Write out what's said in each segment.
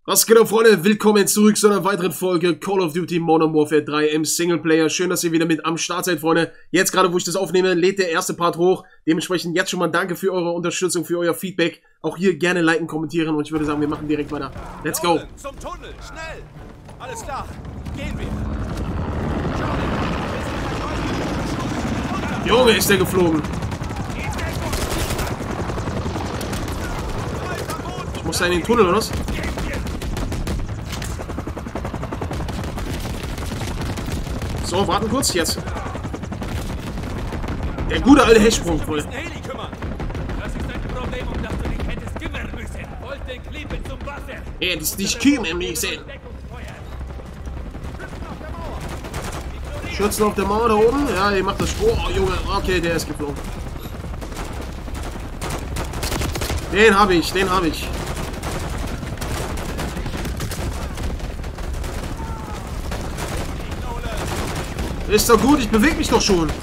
Was geht ab, Freunde? Willkommen zurück zu einer weiteren Folge Call of Duty Modern Warfare 3 im Singleplayer. Schön, dass ihr wieder mit am Start seid, Freunde. Jetzt gerade, wo ich das aufnehme, lädt der erste Part hoch. Dementsprechend jetzt schon mal danke für eure Unterstützung, für euer Feedback. Auch hier gerne liken, kommentieren und ich würde sagen, wir machen direkt weiter. Let's go! Zum Tunnel, schnell! Alles klar, gehen wir! Junge, ist der geflogen. Ich muss da in den Tunnel, oder was? So, warten kurz, jetzt. Der gute alte Hechtsprung, voll. Das ist ein Problem, um das du dich hättest kümmern müssen. Wollte Klippe zum Wasser. Ja, das ist nicht kümmern müssen. Schützen auf der Mauer da oben. Ja, die macht das. Oh, Junge. Okay, der ist geflogen. Den habe ich, den habe ich. Ist doch gut, ich bewege mich doch schon.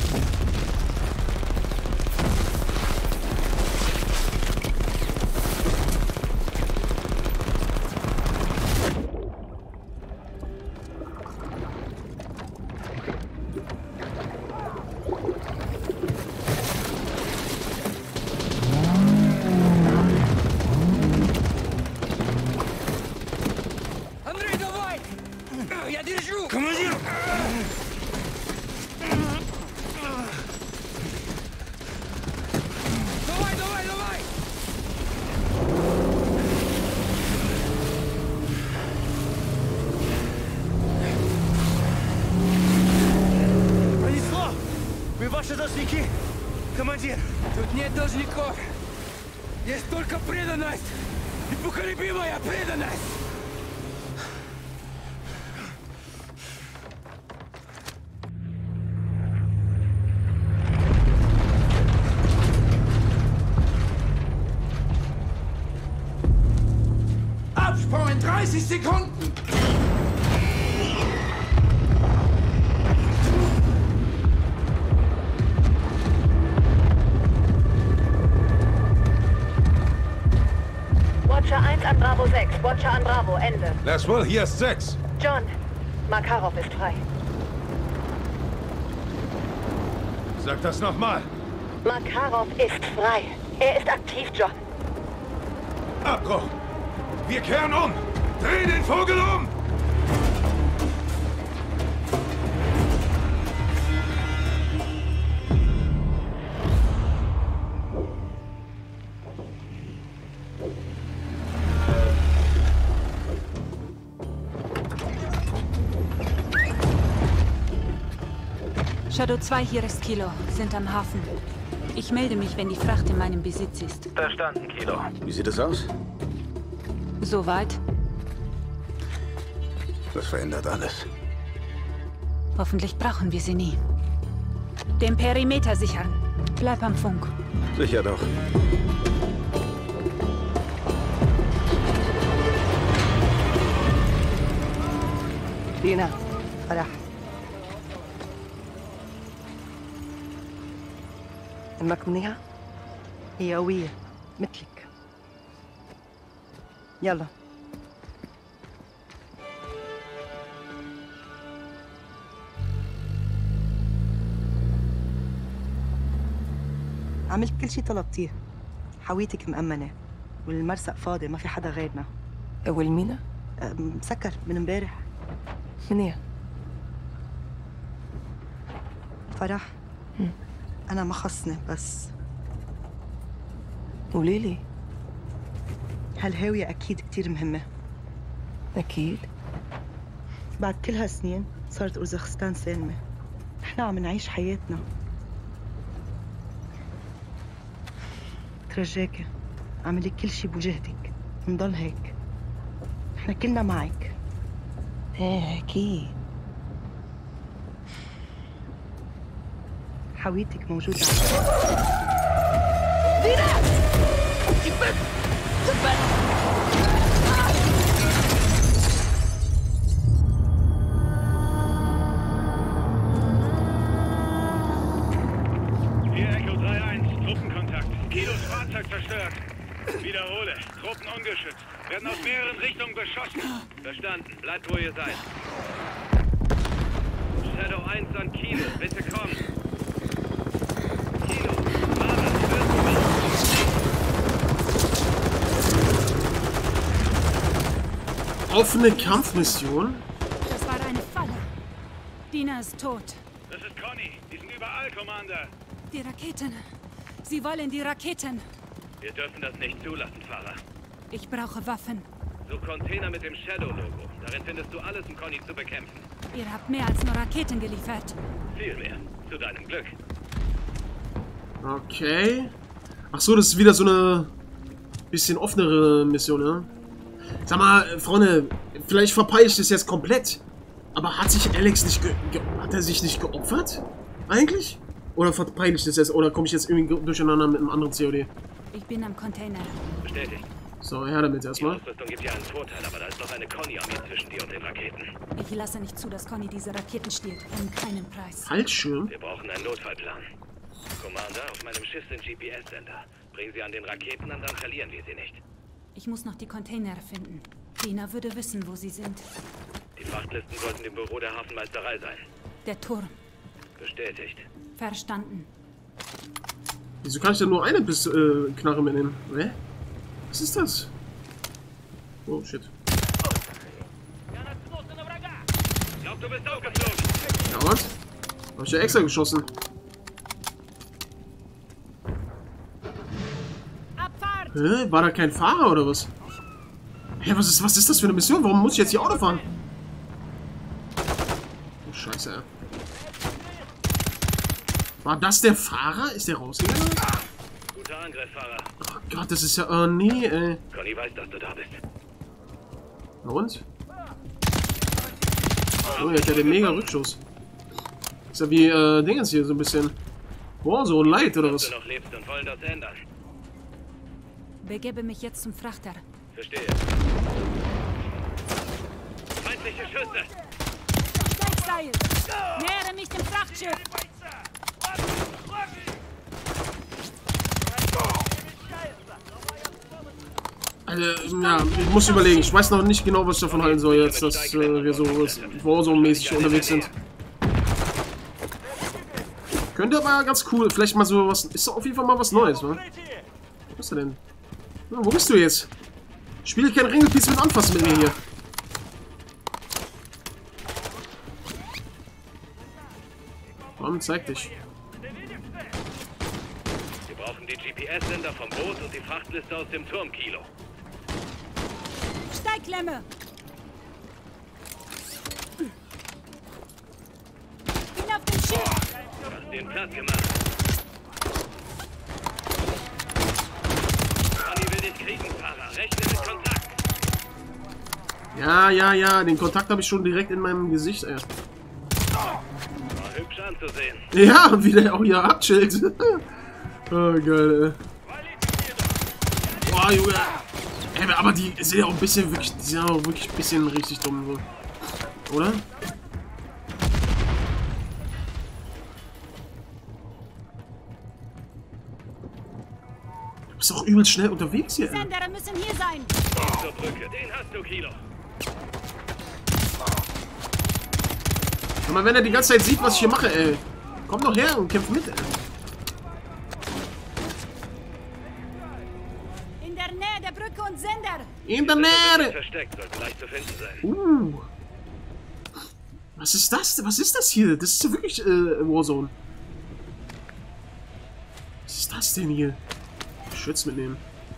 Андрей, давай! Я держу! Командир! Давай, давай, давай! Пронесло! Вы ваши должники, командир! Тут нет должников! Есть только преданность! Непоколебимая преданность! Absprung in 30 Sekunden! Watcher 1 an Bravo 6. Watcher an Bravo. Ende. Laswell, hier ist 6. John, Makarov ist frei. Sag das nochmal. Makarov ist frei. Er ist aktiv, John. Abbruch. Wir kehren um. Dreh den Vogel um. Shadow 2, hier ist Kilo. Sind am Hafen. Ich melde mich, wenn die Fracht in meinem Besitz ist. Verstanden, Kilo. Wie sieht es aus? Soweit. Das verändert alles. Hoffentlich brauchen wir sie nie. Den Perimeter sichern. Bleib am Funk. Sicher doch. دينا فرح امك منيحة؟ هي قوية مثلك. يلا عملت كل شي طلبتيه. حويتك مأمنة والمرسق فاضي، ما في حدا غيرنا. والمينا؟ مسكر من امبارح. منيح. فرح أنا ما خصني، بس قوليلي. هالهاوية أكيد كتير مهمة. أكيد. بعد كل هالسنين صارت أوزبكستان سالمة. نحن عم نعيش حياتنا. ترجاكي اعملي كل شي بوجهدك، نضل هيك. نحن كلنا معك. ايه أكيد. حويتك موجودة. Hier Echo 3-1, Truppenkontakt. Kilos Fahrzeug zerstört. Wiederhole, Truppen ungeschützt. Werden aus mehreren Richtungen beschossen. Verstanden. Bleibt, wo ihr seid. Shadow 1 an Kilo. Bitte kommen. Kilo. Mara, hörst du mich? Offene Kampfmission? Das war eine Falle. Dina ist tot. Das ist Conny. Die sind überall, Commander. Die Raketen. Sie wollen die Raketen. Wir dürfen das nicht zulassen, Fahrer. Ich brauche Waffen. Such Container mit dem Shadow-Logo. Darin findest du alles, um Conny zu bekämpfen. Ihr habt mehr als nur Raketen geliefert. Viel mehr. Zu deinem Glück. Okay. Ach so, das ist wieder so eine bisschen offenere Mission, ne? Sag mal, Freunde, vielleicht verpeile ich das jetzt komplett. Aber hat sich Alex nicht hat er sich nicht geopfert? Eigentlich? Oder verpeile ich das jetzt? Oder komme ich jetzt irgendwie durcheinander mit einem anderen COD? Ich bin am Container. Bestätigt. So, her damit Die erstmal. Ausrüstung gibt dir einen Vorteil, aber da ist noch eine Conny-Armee zwischen dir und den Raketen. Ich lasse nicht zu, dass Conny diese Raketen stiehlt. Um keinen Preis. Fallschirm? Wir brauchen einen Notfallplan. Commander, auf meinem Schiff sind GPS-Sender. Bring sie an den Raketen an, dann verlieren wir sie nicht. Ich muss noch die Container finden. Dina würde wissen, wo sie sind. Die Frachtlisten sollten im Büro der Hafenmeisterei sein. Der Turm. Bestätigt. Verstanden. Wieso kann ich denn nur eine Knarre mitnehmen? Hä? Was ist das? Oh, shit. Glaub, du bist aufgeflogen. Ja, was? Hab ich ja extra geschossen. Abfahrt! Hä? War da kein Fahrer oder was? Hä, was ist das für eine Mission? Warum muss ich jetzt hier Auto fahren? Oh, scheiße, ey. War das der Fahrer? Ist der rausgegangen? Guter Angriff, Fahrer. Oh Gott, das ist ja... Oh, nee, ey. Conny weiß, dass du da bist. Na und? Oh, der hat ja den mega Rückschuss. Ist ja wie, Dingens hier, so ein bisschen... Boah, so ein Light oder was? Dass du noch lebst und wollen das ändern. Begebe mich jetzt zum Frachter. Verstehe. Feindliche Schüsse. Steigseil! Nähere mich dem Frachtschiff! Also, ja, ich muss überlegen. Ich weiß noch nicht genau, was ich davon halten soll jetzt, dass wir so Warzone-mäßig unterwegs sind. Könnte aber ganz cool. Vielleicht mal so was... Ist doch auf jeden Fall mal was Neues, ne? Wo ist er denn? Na, wo bist du jetzt? Spiele kein Ringelpiece mit Anfassen mit mir hier. Komm, zeig dich. Wir brauchen die GPS-Sender vom Boot und die Frachtliste aus dem Turm, Kilo. Steigklemme! Bin auf dem Schiff! Du hast den platt gemacht. Conny will dich kriegen, Fahrer. Rechne mit Kontakt. Ja. Den Kontakt habe ich schon direkt in meinem Gesicht, ey. War hübsch anzusehen. Ja, wie der auch hier abchillt. Oh, geil, ey. Boah, Junge. Ey, aber die sind ja auch ein bisschen wirklich... Die sind auch wirklich ein bisschen richtig dumm, so. Oder? Du bist auch übelst schnell unterwegs hier, ey. Sender müssen hier sein! Zur Brücke. Den hast du, Kilo. Sag mal, wenn er die ganze Zeit sieht, was ich hier mache, ey. Komm doch her und kämpf mit, ey. In der Nähe der Brücke und Sender! In der Sind Nähe! versteckt, sollten leicht zu finden sein. Was ist das? Was ist das hier? Das ist ja wirklich Warzone. Was ist das denn hier? Schütz mitnehmen.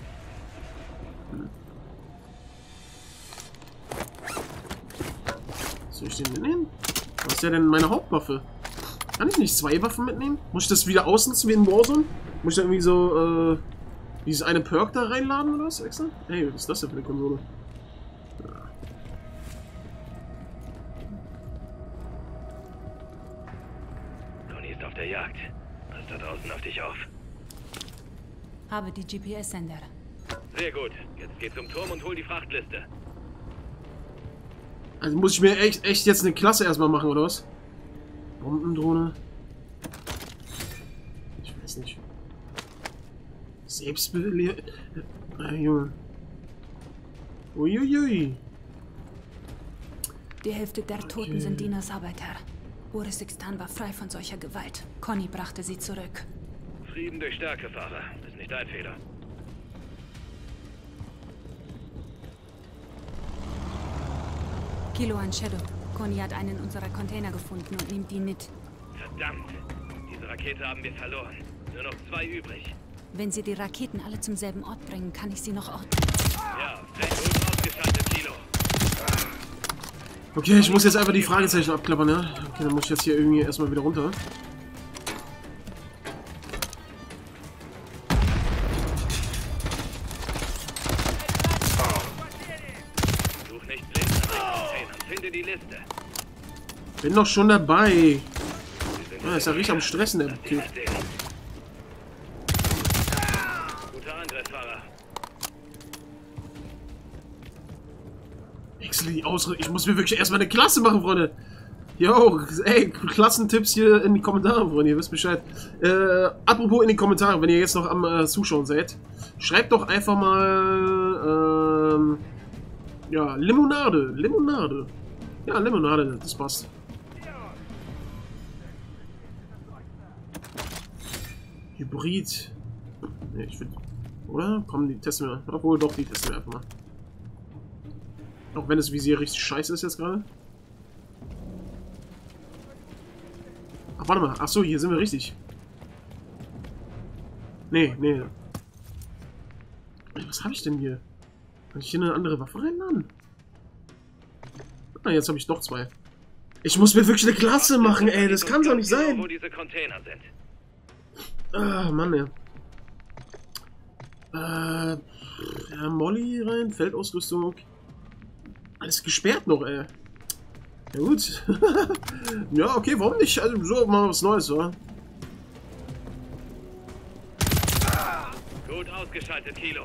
Soll ich den mitnehmen? Was ist ja denn meine Hauptwaffe? Kann ich nicht zwei Waffen mitnehmen? Muss ich das wieder ausnutzen wie in Warzone? Muss ich da irgendwie so, dieses eine Perk da reinladen oder was extra? Hey, was ist das denn für eine Konsole? Conny ist auf der Jagd. Pass da draußen auf dich auf. Habe die GPS-Sender. Sehr gut. Jetzt geh zum Turm und hol die Frachtliste. Also muss ich mir echt jetzt eine Klasse erstmal machen, oder was? Bombendrohne. Ich weiß nicht. Selbstbelehr... Junge. Uiuiui. Die Hälfte der Toten sind Dinas Arbeiter. Uruzgistan war frei von solcher Gewalt. Connie brachte sie zurück. Frieden durch Stärke, Fahrer. Ist nicht dein Fehler. Kilo an Shadow. Connie hat einen unserer Container gefunden und nimmt ihn mit. Verdammt! Diese Rakete haben wir verloren. Nur noch 2 übrig. Wenn sie die Raketen alle zum selben Ort bringen, kann ich sie noch orten. Ja, fällt oben ausgeschaltet, Kilo. Okay, ich muss jetzt einfach die Fragezeichen abklappern, ja? Okay, dann muss ich jetzt hier irgendwie erstmal wieder runter. Such nicht blind nach den Containern. Finde die Liste. Bin doch schon dabei. Ah, ist ja richtig am Stressen, der Typ. Guter Angriff, Fahrer. Wechsle die Ausrüstung. Ich muss mir wirklich erstmal eine Klasse machen, Freunde. Yo, ey, Klassentipps hier in die Kommentare, Freunde. Ihr wisst Bescheid. Apropos in die Kommentare, wenn ihr jetzt noch am Zuschauen seid, schreibt doch einfach mal, ja, Limonade. Limonade. Ja, Limonade, das passt. Hybrid. Ne, ich finde. Oder? Komm, die testen wir. Obwohl, doch, die testen wir einfach mal. Auch wenn das Visier richtig scheiße ist jetzt gerade. Ach, warte mal. Achso, hier sind wir richtig. Nee, nee. Was habe ich denn hier? Kann ich hier eine andere Waffe reinladen? Ah, jetzt habe ich doch 2. Ich muss mir wirklich eine Klasse machen, ey. Das kann doch nicht sein. Wo diese Container sind. Ah, Mann, ey. Ja, Molly rein, Feldausrüstung. Alles gesperrt noch, ey. Ja, gut. Ja, okay, warum nicht? Also, so mal was Neues, oder? Gut ausgeschaltet, Kilo.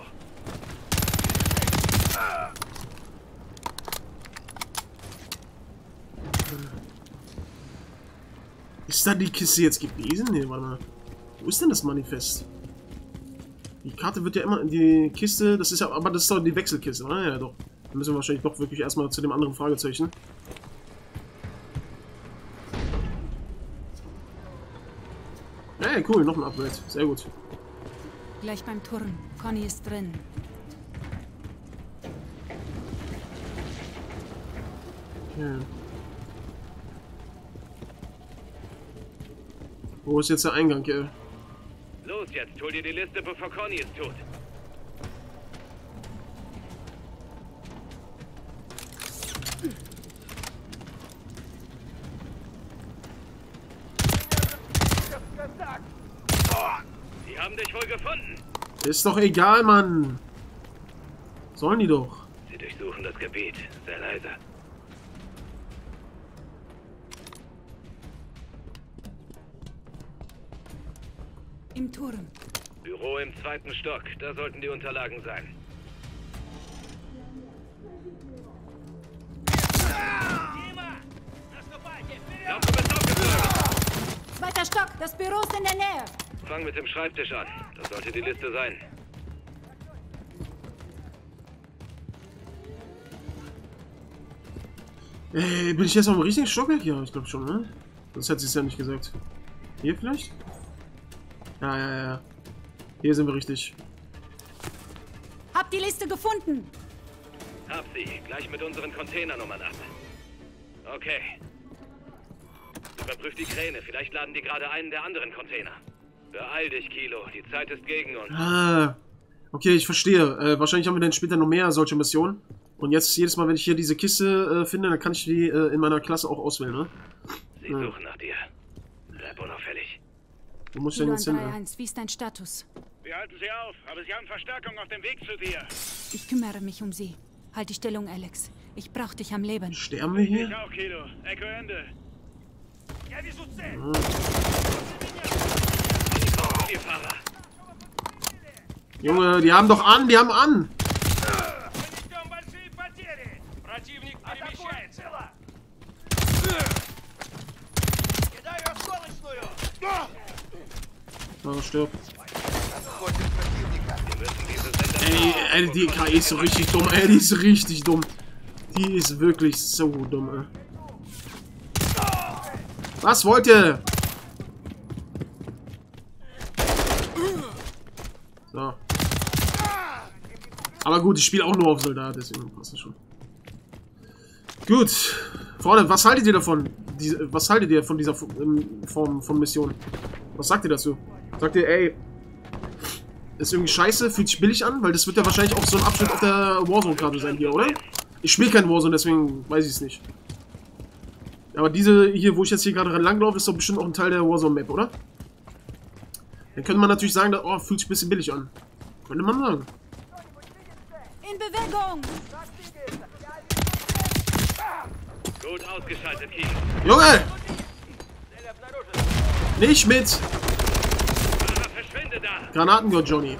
Ist da die Kiste jetzt gewesen? Nee, warte mal. Wo ist denn das Manifest? Die Karte wird ja immer... Die Kiste, das ist ja... Aber das ist doch die Wechselkiste, oder? Ja, doch. Dann müssen wir wahrscheinlich doch wirklich erstmal zu dem anderen Fragezeichen. Hey, cool, noch ein Upgrade. Sehr gut. Gleich beim Turm. Connie ist drin. Okay. Wo ist jetzt der Eingang, ey? Los jetzt, hol dir die Liste, bevor Connie es tut. Die haben dich wohl gefunden. Ist doch egal, Mann. Sollen die doch. Sie durchsuchen das Gebiet. Sehr leise. Im Turm. Büro im 2. Stock. Da sollten die Unterlagen sein. Glaub, du bist aufgeflogen. 2. Stock. Das Büro ist in der Nähe. Fang mit dem Schreibtisch an. Das sollte die Liste sein. Bin ich jetzt auf dem richtigen Stockwerk? Ja, ich glaube schon, ne? Sonst hätte sie es ja nicht gesagt. Hier vielleicht? Ja, ja, ja. Hier sind wir richtig. Hab die Liste gefunden. Hab sie. Gleich mit unseren Containernummern ab. Okay. Überprüf die Kräne. Vielleicht laden die gerade einen der anderen Container. Beeil dich, Kilo. Die Zeit ist gegen uns. Ah. Okay, ich verstehe. Wahrscheinlich haben wir dann später noch mehr solche Missionen. Und jetzt jedes Mal, wenn ich hier diese Kiste finde, dann kann ich die in meiner Klasse auch auswählen, ne? Sie suchen nach dir. Bleib unauffällig. Wo muss ich denn jetzt hin? 3-1, wie ist dein Status? Wir halten sie auf, aber sie haben Verstärkung auf dem Weg zu dir. Ich kümmere mich um sie. Halt die Stellung, Alex. Ich brauch dich am Leben. Sterben wir Ich hier? auch, Kilo. Echo Ende. Ihr Fahrer. Junge, die haben doch an, die haben an! Oh, stirb. Ey, die KI ist so richtig dumm, ey, die ist richtig dumm. Die ist wirklich so dumm, ey. Was wollt ihr? So. Aber gut, ich spiele auch nur auf Soldat, deswegen passt das schon. Gut. Freunde, was haltet ihr davon? Was haltet ihr von dieser Form von Mission? Was sagt ihr dazu? Sagt ihr, ey, ist irgendwie scheiße, fühlt sich billig an? Weil das wird ja wahrscheinlich auch so ein Abschnitt auf der Warzone-Karte sein hier, oder? Ich spiele kein Warzone, deswegen weiß ich es nicht. Aber diese hier, wo ich jetzt hier gerade langlaufe, ist doch bestimmt auch ein Teil der Warzone-Map, oder? Dann könnte man natürlich sagen, dass, oh, fühlt sich ein bisschen billig an. Könnte man sagen. In Bewegung! Gut ausgeschaltet, Kiel. Junge! Nicht mit! Verschwinde da! Granatengott, Johnny.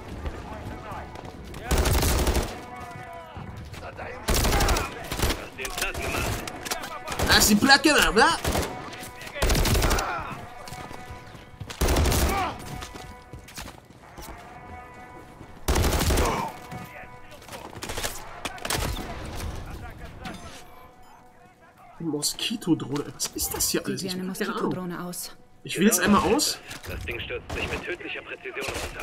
Hast den Platz gemacht. Hast die Platt gemacht, wa? Moskito-Drohne. Was ist das hier alles? Sieht wie eine Moskito-Drohne aus. Ich will jetzt einmal aus. Das Ding stürzt sich mit tödlicher Präzision runter.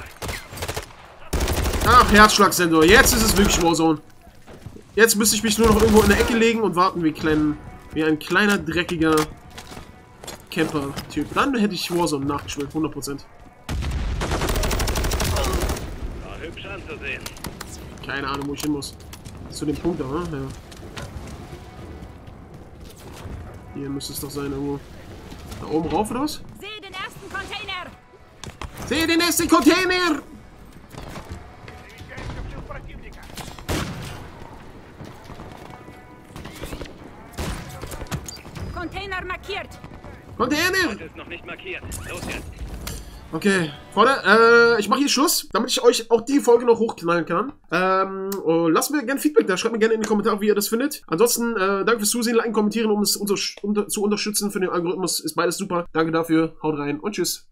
Ach, Herzschlagsensor. Jetzt ist es wirklich Warzone. Jetzt müsste ich mich nur noch irgendwo in der Ecke legen und warten wie ein kleiner, dreckiger Camper-Typ. Dann hätte ich Warzone nachgespielt, 100%. War hübsch anzusehen. Keine Ahnung, wo ich hin muss. Zu dem Punkt da, ne? Ja. Hier müsste es doch sein, irgendwo. Da oben rauf, oder was? Sehe den ersten Container! Sehe den ersten Container! Container markiert! Container! Das ist noch nicht markiert. Los jetzt. Okay, Freunde, ich mache hier Schluss, damit ich euch auch die Folge noch hochknallen kann. Lasst mir gerne Feedback da, schreibt mir gerne in die Kommentare, wie ihr das findet. Ansonsten, danke fürs Zusehen, liken, kommentieren, um es zu unterstützen für den Algorithmus. Ist beides super. Danke dafür, haut rein und tschüss.